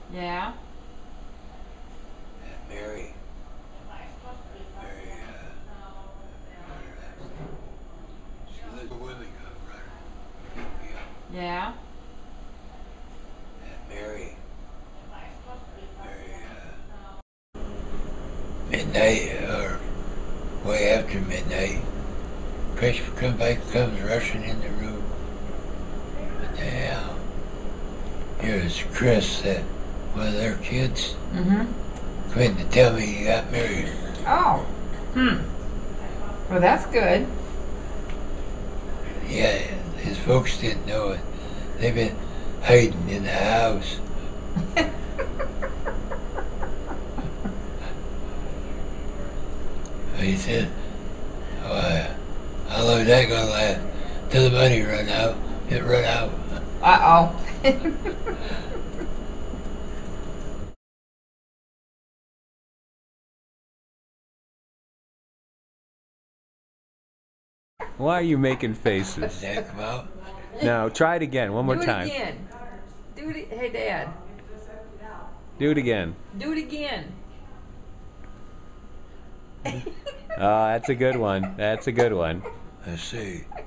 Yeah. Mary. Mary, she lives with me, right? Yeah. Mary. Mary, midnight or way after midnight. Chris comes rushing in the room. What the hell? Here's Chris, one of their kids. Mm-hmm. Quit to tell me he got married. Oh. Well, that's good. Yeah, his folks didn't know it. They've been hiding in the house. He said, oh, how long is that gonna last? Till the money run out. It run out. Uh-oh. Why are you making faces? Did that come out? Now, try it again, one more Do it time. again. Do it. Hey, Dad. Do it again. Do it again. Oh, that's a good one. That's a good one. Let's see.